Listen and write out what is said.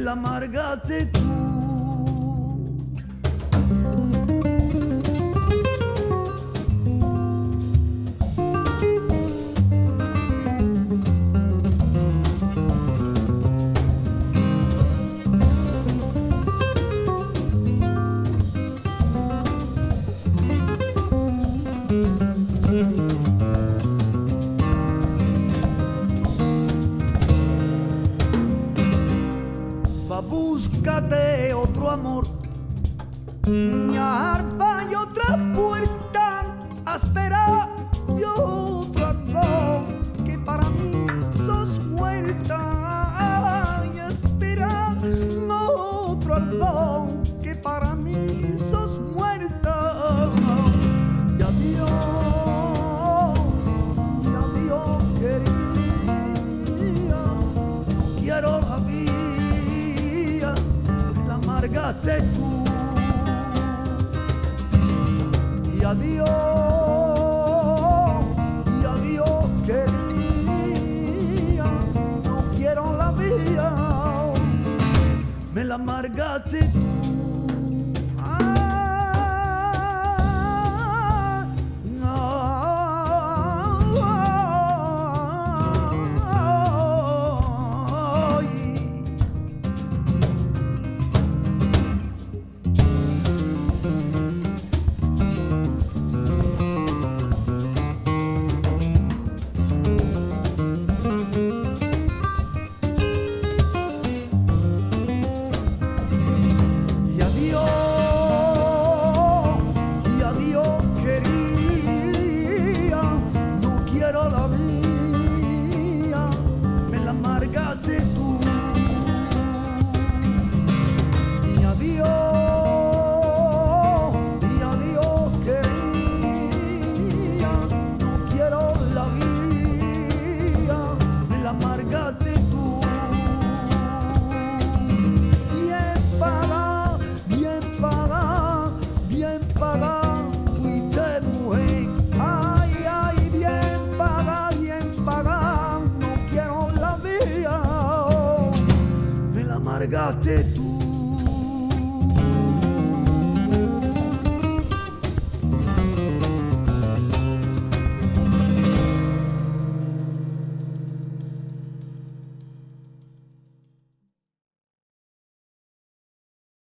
la amargaste tú. Va, búscate otro amor, una arpa y otra puerta áspera y otro ardor, que para mí sos muerta, y espera otro ardor, que para mí sos muerta. Y adiós querida, no quiero la vida, la amargaste tú. Y adiós querida, no quiero la vida, me la amargaste tú. Amargaste tú.